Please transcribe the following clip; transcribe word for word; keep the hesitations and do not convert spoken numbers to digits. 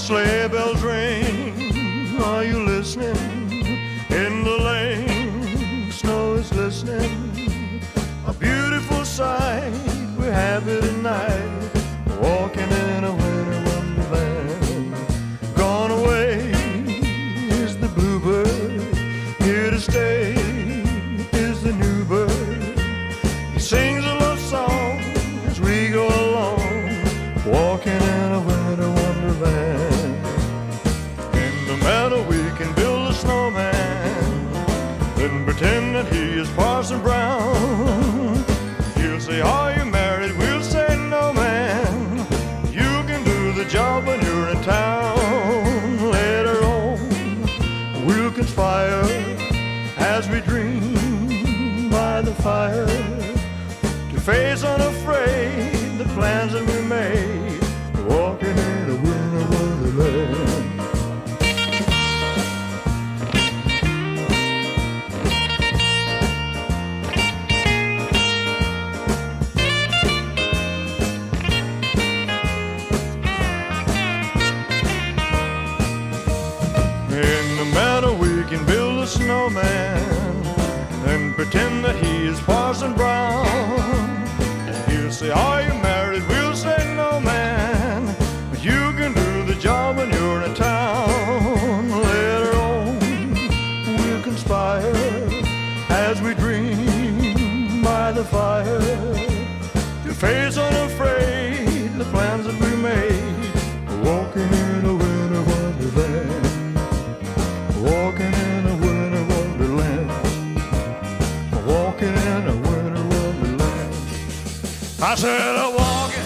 sleigh bells ring, are you listening? In the lane, snow is glistening, a beautiful sight. We're happy tonight, walking in a winter wonderland. Gone away is the bluebird, here to stay is the new bird. He sings a love song as we go along, walking in a winter wonderland. In the meadow we can build a snowman, then pretend that he is Parson Brown. He'll say, are you married? We'll say, no, man. You can do the job when you're in town. Later on, we'll conspire as we dream by the fire, to face unafraid the plans that we made, walking in a winter wonderland. In the meadow we can build a snowman and pretend that he is Parson Brown. He'll say, are you married? We'll say, no, man. But you can do the job when you're in town. Later on, we'll conspire as we dream by the fire, to face unafraid the plans that we made, walking in a winter wonderland. Walking in a winter wonderland, walking in a winter wonderland. I said, I'm walking